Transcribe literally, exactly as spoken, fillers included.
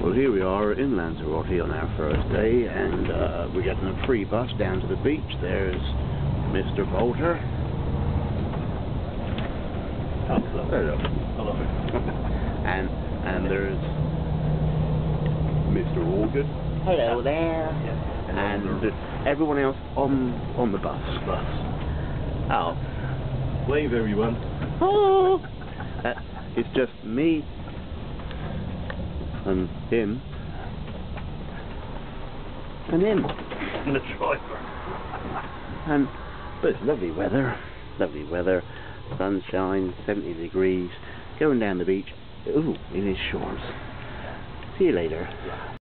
Well, here we are in Lanzarote on our first day, and uh, we're getting a free bus down to the beach. There's Mister Bolter. Hello. Hello. Hello. and and there's Mister Organ. Hello there. Yes. And everyone else on on the bus. Bus. Oh. Wave, everyone. Oh. Uh, it's just me and him and him. And the driver. And but it's lovely weather, lovely weather, sunshine, seventy degrees, going down the beach. Ooh, in his shorts. See you later.